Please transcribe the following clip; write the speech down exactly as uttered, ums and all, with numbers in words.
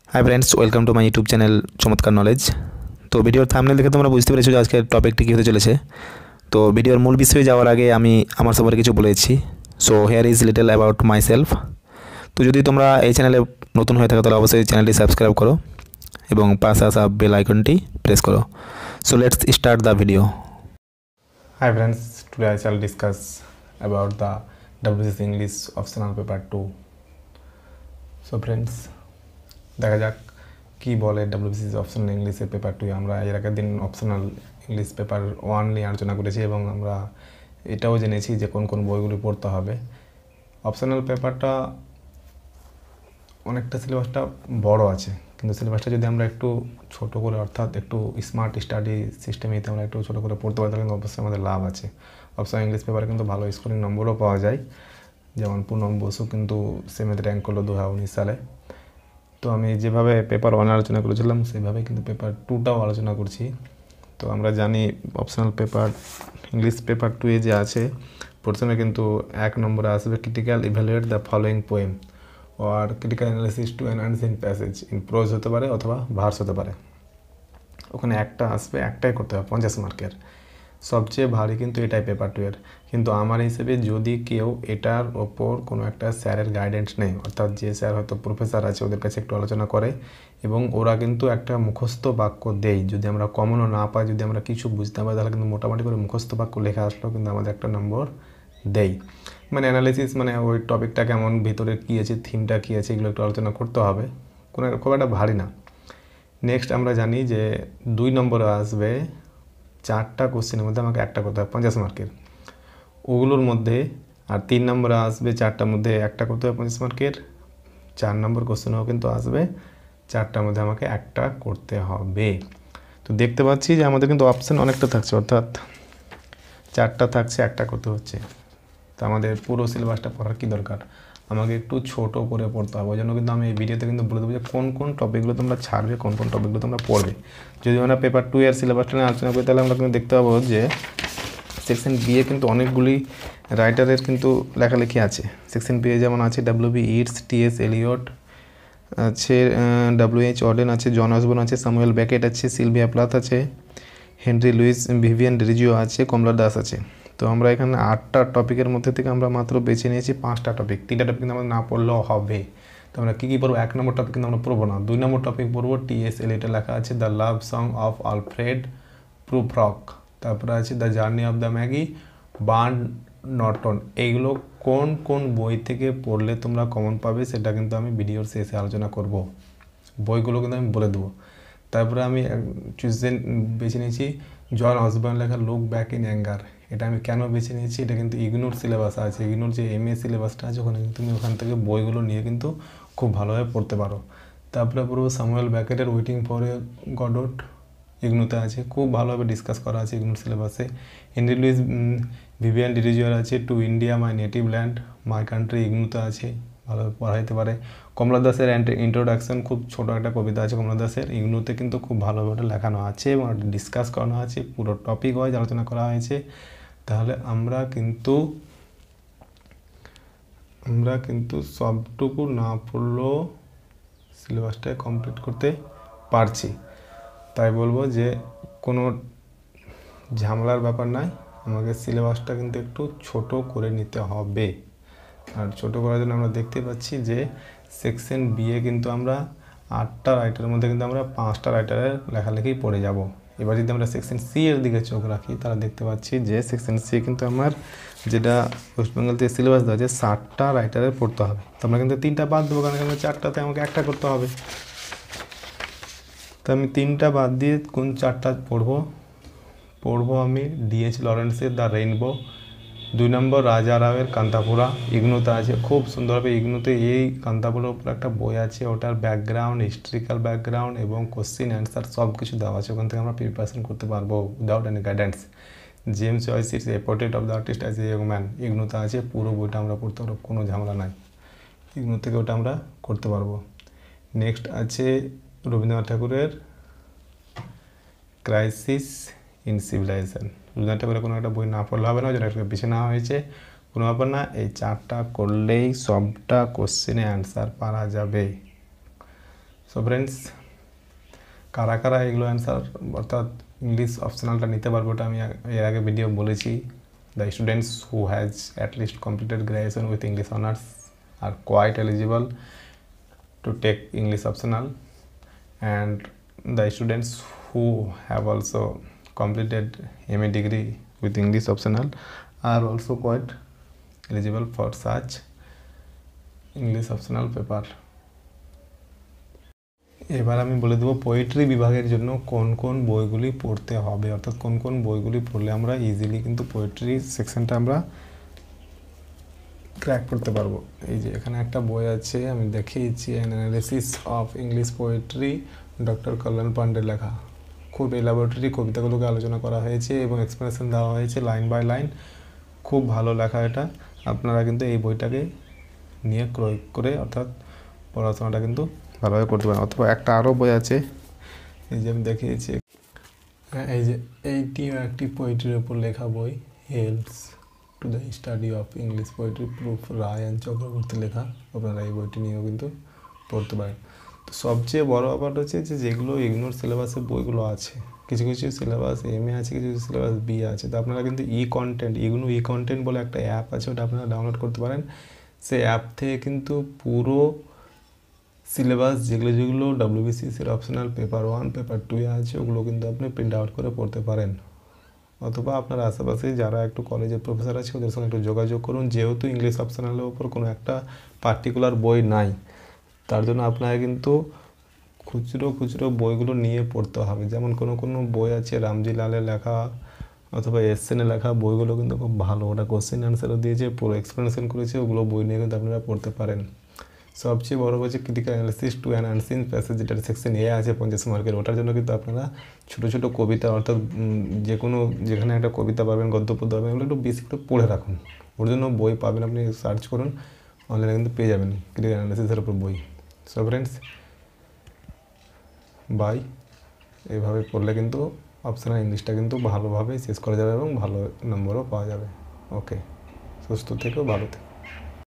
Hi friends, welcome to my YouTube channel Chamatkar knowledge. तो भिडियोर thumbnail देखे তোমরা বুঝতে পেরেছো যে আজকের টপিকটি কি হতে চলেছে। তো ভিডিওর মূল বিষয়ে যাওয়ার আগে আমি আমার সম্পর্কে কিছু বলেছি। So here is little about myself. তো যদি তোমরা এই চ্যানেলে নতুন হয়ে থাকো তাহলে অবশ্যই চ্যানেলটি সাবস্ক্রাইব করো এবং পাশে আসা বেল আইকনটি প্রেস করো। So let's start the video. Hi friends, today I shall discuss about the W B C S English optional paper two. So friends, দেখা যাক কি বলে W B C S optional ইংলিশের পেপার টু। আমরা এর আগের দিন অপশনাল ইংলিশ পেপার ওয়ান নিয়ে আলোচনা করেছি এবং আমরা এটাও জেনেছি যে কোন কোন বইগুলি পড়তে হবে। অপশনাল পেপারটা অনেকটা সিলেবাসটা বড় আছে, কিন্তু সিলেবাসটা যদি আমরা একটু ছোট করে অর্থাৎ একটু স্মার্ট স্টাডি সিস্টেমে আমরা একটু ছোটো করে পড়তে পারি তাহলে কিন্তু অবশ্যই আমাদের লাভ আছে। অপশনাল ইংলিশ পেপারে কিন্তু ভালো স্কোরিং নম্বরও পাওয়া যায়, যেমন পুনম বসু কিন্তু সেমেতে র্যাঙ্ক করলো দু হাজার উনিশ সালে। তো আমি যেভাবে পেপার ওয়ান আলোচনা করেছিলাম সেইভাবে কিন্তু পেপার টুটাও আলোচনা করছি। তো আমরা জানি optional paper English paper two এ যে আছে প্রথমে কিন্তু এক নম্বরে আসবে critical evaluate the following poem আর critical analysis to enhance in passage in prose হতে পারে অথবা ভার্স হতে পারে। ওখানে একটা আসবে, একটাই করতে হবে পঞ্চাশ মার্কের। সবচেয়ে ভারী কিন্তু এটাই পেপার টু এর। কিন্তু আমার হিসেবে যদি কেউ এটার ওপর কোনো একটা স্যারের গাইডেন্স নেই, অর্থাৎ যে স্যার হয়তো প্রফেসর আছে ওদের কাছে একটু আলোচনা করে এবং ওরা কিন্তু একটা মুখস্থ বাক্য দেয়, যদি আমরা কমনও না পাই, যদি আমরা কিছু বুঝতে পারি তাহলে কিন্তু মোটামুটি করে মুখস্থ বাক্য লেখা আসলেও কিন্তু আমাদের একটা নম্বর দেয়। মানে অ্যানালিসিস মানে ওই টপিকটা কেমন, ভিতরে কী আছে, থিমটা কী আছে, এগুলো একটু আলোচনা করতে হবে, কোনো খুব একটা ভারী না। নেক্সট আমরা জানি যে দুই নম্বরে আসবে চারটা কোশ্চেনের মধ্যে আমাকে একটা করতে হবে পঞ্চাশ মার্কের ওগুলোর মধ্যে, আর তিন নম্বরে আসবে চারটার মধ্যে একটা করতে হবে পঞ্চাশ মার্কের। চার নম্বর কোশ্চেনেও কিন্তু আসবে চারটার মধ্যে আমাকে একটা করতে হবে। তো দেখতে পাচ্ছি যে আমাদের কিন্তু অপশান অনেকটা থাকছে, অর্থাৎ চারটা থাকছে, একটা করতে হচ্ছে। তো আমাদের পুরো সিলেবাসটা পড়ার কী দরকার, আমাকে একটু ছোট করে পড়তে হবে। ওই জন্য কিন্তু আমি এই ভিডিওতে কিন্তু বলে দেবো যে কোন কোন টপিকগুলো তোমরা ছাড়বে, কোন কোন টপিকগুলো তোমরা পড়বে। যদি আমরা পেপার টু এর সিলেবাসটা নিয়ে আলোচনা করি তাহলে আমরা কিন্তু দেখতে পাবো যে সেকশন বি এ কিন্তু অনেকগুলি রাইটারের কিন্তু লেখালেখি আছে। সেকশন বি এ যেমন আছে W B Yeats, T S Eliot আছে, ডাব্লিউ এইচ অডেন আছে, জন অসবর্ন আছে, স্যামুয়েল বেকেট আছে, সিলভিয়া প্লাথ আছে, হেনরি লুইস, ভিভিয়ান ডেরিজিও আছে, কমলা দাস আছে। তো আমরা এখানে আটটা টপিকের মধ্যে থেকে আমরা মাত্র বেছে নিয়েছি পাঁচটা টপিক। তিনটা টপিক কিন্তু আমরা না পড়লেও হবে। তো আমরা কী কী পড়বো, এক নম্বর টপিক কিন্তু আমরা পড়বো না, দুই নম্বর টপিক পড়বো টি এস এলিয়টে লেখা আছে the love song of Alfred Prufrock, তারপরে আছে the journey of the magi, Burnt Norton. এইগুলো কোন কোন বই থেকে পড়লে তোমরা কমন পাবে সেটা কিন্তু আমি ভিডিওর শেষে আলোচনা করব, বইগুলো কিন্তু আমি বলে দেবো। তারপরে আমি চুজেন বেছে নিয়েছি জন অসবর্ন লেখা লুক ব্যাক ইন অ্যাঙ্গার। এটা আমি কেন বেছে নিয়েছি, এটা কিন্তু ইগনোর সিলেবাস আছে, ইগনোর যে এম এ সিলেবাসটা আছে ওখানে কিন্তু তুমি ওখান থেকে বইগুলো নিয়ে কিন্তু খুব ভালোভাবে পড়তে পারো। তারপরে পড়বো স্যামুয়েল বেকেটের ওয়েটিং ফর এ গডট, ইগনোতে আছে, খুব ভালোভাবে ডিসকাস করা আছে ইগনোর সিলেবাসে। হেনরি লুইস, ভিভিয়ান ডেরিজিওর আছে to India my native land, my country, ইগনোতে আছে, ভালোভাবে পড়াইতে পারে। কমলা দাসের ইন্ট্রোডাকশন, খুব ছোটো একটা কবিতা আছে কমলা দাসের, ইগনোতে কিন্তু খুব ভালোভাবে লেখানো আছে এবং ডিসকাস করানো আছে, পুরো টপিক ওয়াইজ আলোচনা করা হয়েছে। তাহলে আমরা কিন্তু আমরা কিন্তু সবটুকু না পড়লেও সিলেবাসটা কমপ্লিট করতে পারছি। তাই বলবো যে কোনো ঝামেলার ব্যাপার নয়, আমাকে সিলেবাসটা কিন্তু একটু ছোট করে নিতে হবে। আর ছোটো করার জন্য আমরা দেখতে পাচ্ছি যে সেকশন বি এ কিন্তু আমরা আটটা রাইটারের মধ্যে কিন্তু আমরা পাঁচটা রাইটারের লেখালেখি পড়ে যাব। এবার যদি আমরা সেকশন সি এর দিকে চোখ রাখি তাহলে দেখতে পাচ্ছি যে সেকশন সি কিন্তু আমার যেটা ওয়েস্ট বেঙ্গল থেকে সিলেবাস দেওয়া আছে ষাটটা রাইটারের পড়তে হবে। তো আমরা কিন্তু তিনটা বাদ দেবো, কারণ এখানে চারটাতে আমাকে একটা করতে হবে। তো আমি তিনটা বাদ দিয়ে কোন চারটা পড়বো পড়বো আমি ডিএইচ লরেন্সের দ্য রেইনবো, দুই নম্বর রাজা রাওয়ের কান্তাপুরা, ইগনোতে আছে, খুব সুন্দরভাবে ইগনোতে এই কান্তাপুরার উপর একটা বই আছে, ওটার ব্যাকগ্রাউন্ড, হিস্ট্রিক্যাল ব্যাকগ্রাউন্ড এবং কোশ্চিন অ্যান্সার সব কিছু দেওয়া আছে, ওখান থেকে আমরা প্রিপারেশন করতে পারবো উইদাউট এনি গাইডেন্স। জেমস জয়েসের a portrait of the artist as a young man, ইগনোতে আছে, পুরো বইটা আমরা পড়তে পারবো, কোনো ঝামেলা নাই, ইগনো থেকে ওটা আমরা করতে পারবো। নেক্সট আছে রবীন্দ্রনাথ ঠাকুরের ক্রাইসিস ইন সিভিলাইজেশন। রবীন্দ্রনাথ ঠাকুরের কোনো একটা বই না পড়লে হবে না, যেটা পিছিয়ে নেওয়া হয়েছে, কোনো ব্যাপার না, এই চারটা করলেই সবটা কোশ্চেনে অ্যান্সার পারা যাবে। সো ফ্রেন্ডস, কারা কারা এগুলো অ্যান্সার অর্থাৎ ইংলিশ অপশনালটা নিতে পারবো ওটা আমি এর আগে ভিডিও বলেছি। The students who has at least completed graduation with English honours are quite eligible to take English optional, and the students who have also completed M A degree with English optional are also quite eligible for such English optional paper. এবার আমি বলে দেবো poetry বিভাগের জন্য কোন কোন বইগুলি পড়তে হবে, অর্থাৎ কোন কোন বইগুলি পড়লে আমরা ইজিলি কিন্তু পোয়েট্রি সেকশনটা আমরা ক্র্যাক করতে পারবো। এই যে এখানে একটা বই আছে, আমি দেখিয়েছি, an analysis of English poetry, doctor Kalyan পান্ডের লেখা। খুব এলাবোরেটরি কবিতাগুলোকে আলোচনা করা হয়েছে এবং এক্সপ্লেনেশন দেওয়া হয়েছে লাইন বাই লাইন। খুব ভালো লেখা এটা। আপনারা কিন্তু এই বইটাকে নিয়ে ক্রয় করে অর্থাৎ পড়াশোনাটা কিন্তু ভালোভাবে করতে পারেন। অথবা একটা আরও বই আছে, এই যে আমি দেখিয়েছি, এই যে এইটিও একটি পোয়েট্রির ওপর লেখা বই, helps to the study of English poetry, prof Rayan Chakraborty লেখা। আপনারা এই বইটি নিয়েও কিন্তু পড়তে পারেন। তো সবচেয়ে বড় ব্যাপারটা হচ্ছে যে যেগুলো ইগনোর সিলেবাসের বইগুলো আছে, কিছু কিছু সিলেবাস এম এ আছে, কিছু কিছু সিলেবাস বি আছে, তো আপনারা কিন্তু e content, IGNOU e content বলে একটা অ্যাপ আছে, ওটা আপনারা ডাউনলোড করতে পারেন। সেই অ্যাপ থেকে কিন্তু পুরো সিলেবাস যেগুলো যেগুলো ডাব্লিউবিসিএসের অপশনাল পেপার ওয়ান পেপার টুয়ে আছে ওগুলো কিন্তু আপনি প্রিন্ট আউট করে পড়তে পারেন। অথবা আপনার আশেপাশে যারা একটু কলেজের প্রফেসর আছে ওদের সঙ্গে একটু যোগাযোগ করুন। যেহেতু ইংলিশ অপশনালের ওপর কোনো একটা পার্টিকুলার বই নাই, তার জন্য আপনাকে কিন্তু খুচরো খুচরো বইগুলো নিয়ে পড়তে হবে। যেমন কোনো কোনো বই আছে রামজি লালের লেখা অথবা এসএনের লেখা, বইগুলো কিন্তু খুব ভালো, ওটা কোশ্চেন অ্যান্সারও দিয়েছে, পুরো এক্সপ্লেনেশন করেছে, ওগুলো বই নিয়ে কিন্তু আপনারা পড়তে পারেন। সবচেয়ে বড় হচ্ছে critical analysis to an unseen passage, যেটা সেকশন এ আছে পঞ্চাশ মার্কের, ওটার জন্য কিন্তু আপনারা ছোটো ছোটো কবিতা অর্থাৎ যে কোনো যেখানে একটা কবিতা পাবেন, গদ্য পদ্য পাবেন, এগুলো একটু বেশি করে পড়ে রাখুন। ওর জন্য বই পাবেন, আপনি সার্চ করুন, অনলাইনে কিন্তু পেয়ে যাবেন ক্রিটিক্যাল অ্যানালিসিসের উপর বই। So friends, bye. এইভাবে পড়লে কিন্তু অপশনাল ইংলিশটা কিন্তু ভালোভাবে শেষ করা যাবে এবং ভালো নম্বরও পাওয়া যাবে। ওকে, সুস্থ থেকো, ভালো থেকো।